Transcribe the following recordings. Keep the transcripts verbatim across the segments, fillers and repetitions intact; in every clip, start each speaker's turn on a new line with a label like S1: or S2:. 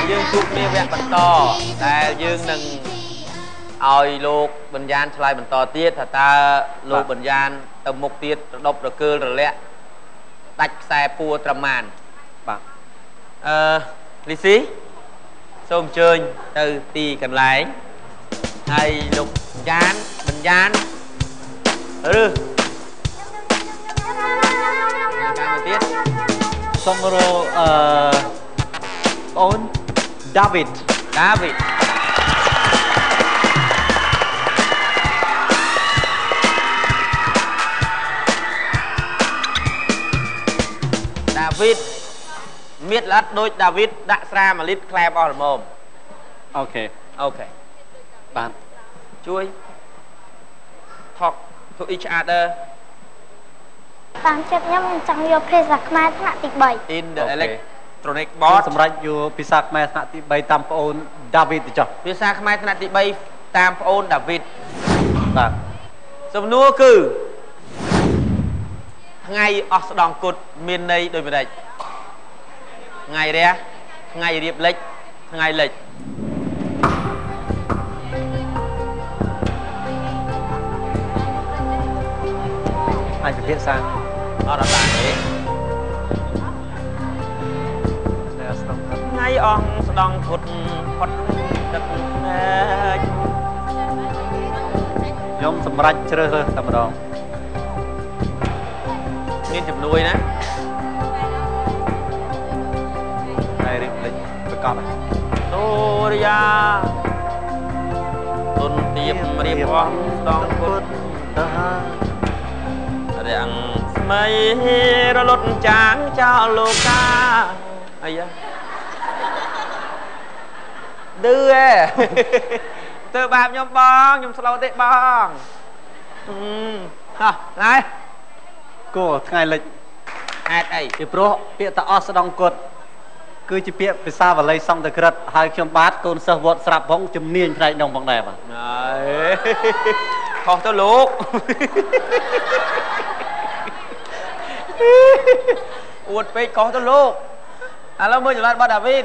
S1: dương chụp miếng vẹn bẩn to tại dương nâng oi lục bình gian thay bẩn to tiết thật ta lục bình gian tầm một tiết độc được cơ rồi lẹ tách xe pua trầm màn ờ lý sĩ xôm chơi từ tì cần lái hay lục gian bình gian ừ tiết
S2: xong rồi ôn David
S1: David David miết lát đôi David đã ra mà lít clap ở mồm
S2: ok
S1: ok
S2: bạn
S1: chui talk to each other
S3: តាមចិត្តខ្ញុំខ្ញុំចង់យកភាសាខ្មែរថ្នាក់ទី3
S1: in the electronic board
S2: សម្រាប់យកភាសាខ្មែរថ្នាក់ទី3តាមប្អូន David ទៅចុះ
S1: ភាសាខ្មែរថ្នាក់ទី3តាមប្អូន David
S2: បាទ
S1: សំណួរគឺថ្ងៃអស់ស្ដងគុតមានន័យដូចម្ដេចថ្ងៃរះថ្ងៃរៀបលិចថ្ងៃលិច
S2: អាចពិភាក្សា
S1: អត់ដល់ទេថ្ងៃអស់ស្ដងគុតផុតទឹកភ្នែក
S2: ខ្ញុំសម្រេចជ្រើសរើសតែម្ដង
S1: មានជំនួយណា
S2: ហើយរៀបលេចប្រកប
S1: សូរិយាទុនទៀមរៀបអស់ស្ដងគុតរាំងស្មៃរលត់ចាងចោលលោកាអាយ៉ាឌឺហ៎ទៅបាបខ្ញុំបងខ្ញុំស្លោទេបងអឺហ៎ណាយ
S2: គោថ្ងៃលិច
S1: ហេតុអី
S2: ពីព្រោះពាក្យតាអស់ស្ដងគុតគឺជាពាក្យភាសាបាលីសង្ស្ក្រឹតហើយខ្ញុំបាទកូនសិស្សវត្តស្រាប់ផងជំនាញផ្នែកនោះផងដែរបាទ
S1: ហើយខុសទៅលោកអួតពេកខុសទៅលោកឥឡូវមើលចម្លើយរបស់ដាវីត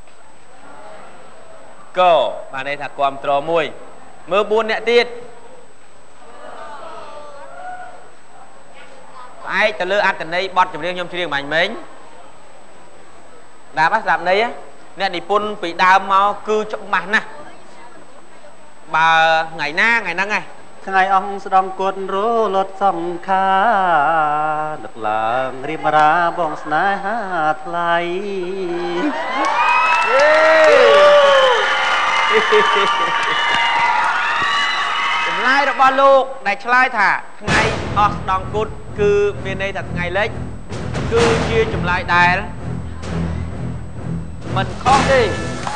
S1: កបានន័យថាគាំទ្រមួយមើលបួនអ្នកទៀតផ្អែកទៅលើអត្ថន័យបទចម្រៀងខ្ញុំច្រៀងបាញ់មិញដាប់ស្ដាប់ន័យអ្នកនិពន្ធពីដើមមកគឺច្បាស់ណាស់បើថ្ងៃណាថ្ងៃហ្នឹងឯង
S2: ថ្ងៃអង្គស្ដងគុតរលត់សង្ខានឹកឡើងរៀបរាបងស្នេហាថ្លៃ
S1: ចម្លើយរបស់លោកដែលឆ្លើយថាថ្ងៃអស់ស្ដងគុតគឺមានន័យថាថ្ងៃលិចគឺជាចម្លើយដែលមិនខុសទេ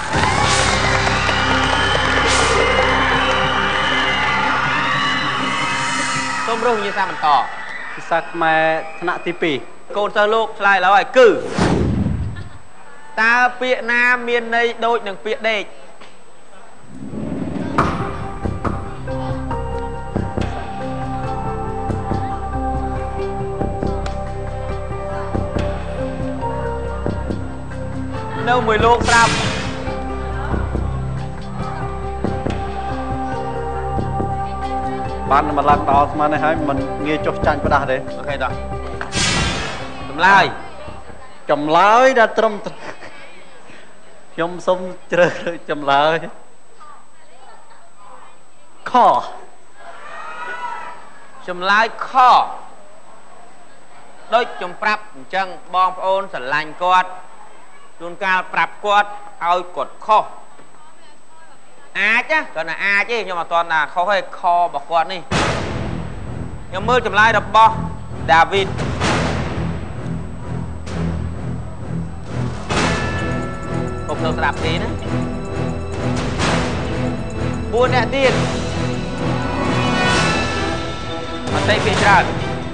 S1: សូមរស់វិញ្ញាសាបន្ត
S2: ភាសាខ្មែរថ្នាក់ទី2
S1: កូនសិស្សលោកឆ្លើយឡើយគឺតើពាក្យណាមានន័យដូចនឹងពាក្យដេកនៅមួយលោកប្រាប់
S2: បានមកឡើងដល់ស្មាននេះហើយមិនងាយចុះចាញ់ផ្ដាស់ទេ
S1: អូខេតោះចម្លើយ
S2: ចម្លើយដល់ត្រឹមខ្ញុំសូមជ្រើសរើសចម្លើយខ
S1: ចម្លើយខដូចខ្ញុំប្រាប់អញ្ចឹងបងប្អូនស្រឡាញ់គាត់ជួនកាលប្រាប់គាត់ឲ្យគាត់ខុសអាចណាគាត់ណាអាចទេខ្ញុំអត់ទាន់ណាខុសទេខរបស់គាត់នេះខ្ញុំមើលចម្លើយរបស់ដាវីតពុកនៅស្ដាប់ទេណាបួនអ្នកទៀតអត់ទេពីច្រើន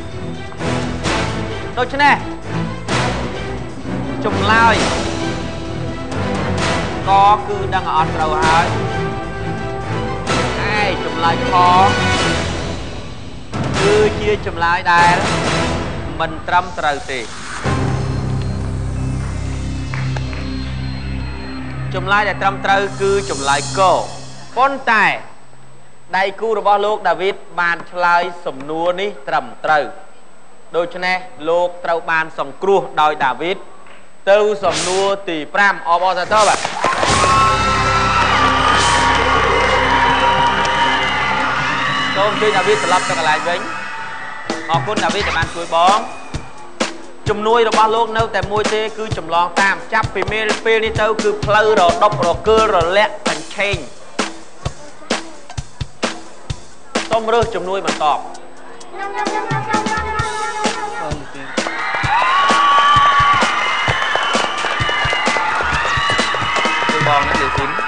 S1: ដូច្នេះចម្លើយក៏គឺដឹងអត់ត្រូវហើយឯចម្លើយខគឺជាចម្លើយដែលមិនត្រឹមត្រូវទេជចម្លើយដែលត្រឹមត្រូវគឺចម្លើយកប៉ុន្តែដៃគូរបស់លោកដាវីតបានឆ្លើយសំណួរនេះត្រឹមត្រូវដូច្នេះលោកត្រូវបានសង្គ្រោះដោយដាវីតទៅសំណួរទី5អបអរសាទរបាទសូមជួយដាវីតត្រឡប់ទៅកន្លែងវិញអរគុណដាវីតដែលបានជួយបងជំនួយរបស់លោកនៅតែមួយទេគឺចម្លងតាមចាប់ពីមេពេលនេះទៅគឺផ្លូវរដប់រកើលរលាក់កញ្ឆេងសូមរើសជំនួយបន្តជួយបងណាលីស៊ីន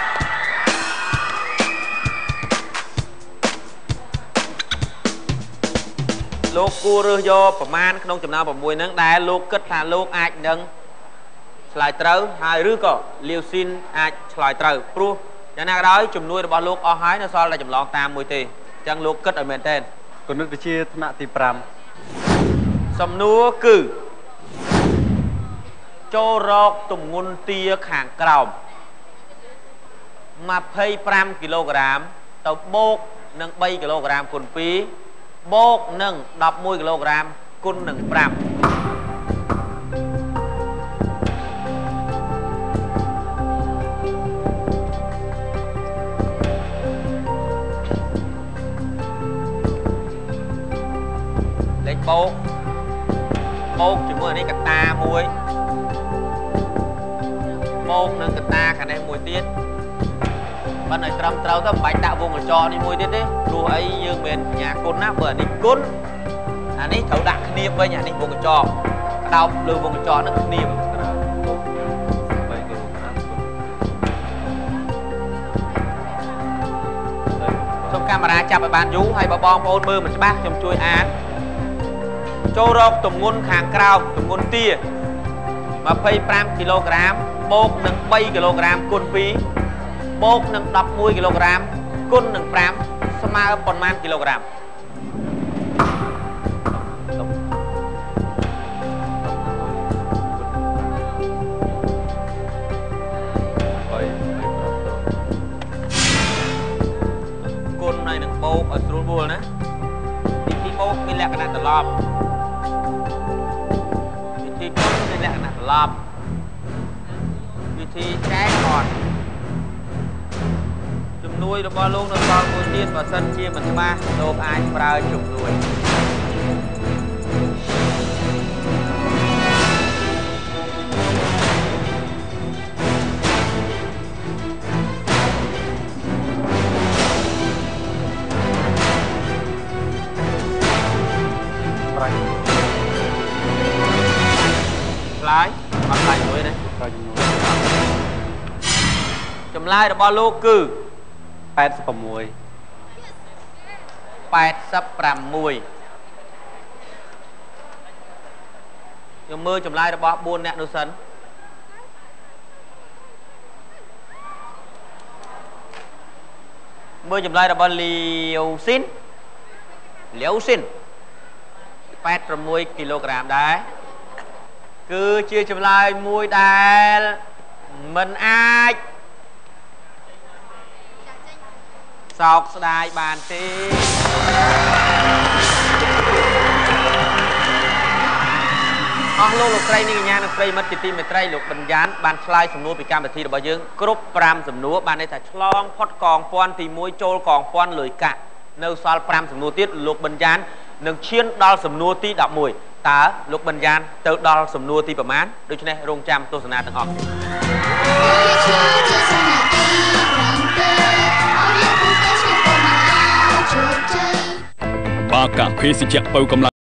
S1: លោកគួររើសយកប្រមាណក្នុងចំណោម6ហ្នឹងដែលលោកគិតថាលោកអាចនឹងឆ្លើយត្រូវហើយឬក៏លាវស៊ីនអាចឆ្លើយត្រូវព្រោះយ៉ាងណាក៏ដោយជំនួយរបស់លោកអស់ហើយនៅសល់តែចម្លងតាមមួយទេអញ្ចឹងលោកគិតឲ្យមែនទេ
S2: គណិតវិទ្យាថ្នាក់ទី5
S1: សំណួរគឺចូលរកទម្ងន់ទាខាងក្រោម25គីឡូក្រាមទៅបូកនឹង3គីឡូក្រាមគុណ2បូកនឹង11គីឡូក្រាមគុណនឹង5លេខបូកបូកជាមួយនេះកតាមួយបូកនឹងកតាខាងនេះមួយទៀតបានឲ្យត្រឹមត្រូវទៅមិនបាច់ដាក់វងកញ្ចក់នេះមួយទៀតទេព្រោះអីយើងមានបញ្ញាគុណណាបើអានេះគុណអានេះត្រូវដាក់គ្នាវិញអានេះវងកញ្ចក់ក្តោបលើវងកញ្ចក់នឹងគ្នាសូមកាមេរ៉ាចាប់ឲ្យបានយូរហើយបើបងប្អូនមើលមិនច្បាស់ខ្ញុំជួយអានចូលរកទម្ងន់ខាងក្រោមទម្ងន់ទា25គីឡូក្រាមបូកនឹង3គីឡូក្រាមគុណ2បូកនឹង11គីឡូក្រាមគុណនឹង5ស្មើប៉ុន្មានគីឡូក្រាមគុណហើយនឹងបូកឲ្យស្រួលបួលណាវិធីបូកមានលក្ខណៈត្រឡប់វិធីគុណមានលក្ខណៈត្រឡប់វិធីចែកគាត់ជំនួយរបស់លោកនៅសល់មួយទៀតបើសិនជាមិនច្បាស់លោកអាចប្រើជំនួយឆ្លើយអត់ឆ្លើយមួយទេចម្លើយរបស់លោកគឺ86 86ខ្ញុំមើលចម្លើយរបស់4អ្នកនោះសិនមើលចម្លើយរបស់លាវស៊ីនលាវស៊ីន86គីឡូក្រាមដែរគឺជាចម្លើយមួយដែលមិនអាចសោកស្ដាយបានទេអស់លោកលោកស្រីនាងកញ្ញានិងប្រិយមិត្តជាទីមេត្រីលោកបញ្ញត្តិបានឆ្លើយសំណួរពីកម្មវិធីរបស់យើងគ្រប់5សំណួរបានន័យថាឆ្លងផុតកងពាន់ទី1ចូលកងពាន់លុយកាក់នៅសល់5សំណួរទៀតលោកបញ្ញត្តិនឹងឈានដល់សំណួរទី11តើលោកបញ្ញត្តិទៅដល់សំណួរទីប្រមាណដូច្នេះរងចាំទស្សនាទាំងអស់គ្នាបាកាភេសជ្ជៈបើកម្លាំង